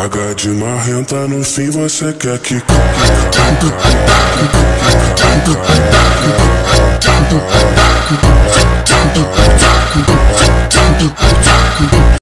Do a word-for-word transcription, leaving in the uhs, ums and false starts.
Paga de marrenta, no fim você quer que